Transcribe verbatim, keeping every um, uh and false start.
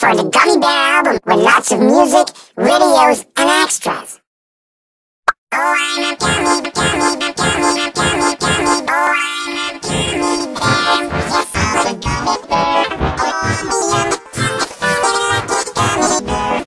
for the Gummy Bear album with lots of music, videos, and extras. Oh, I'm a gummy, gummy, gummy, gummy.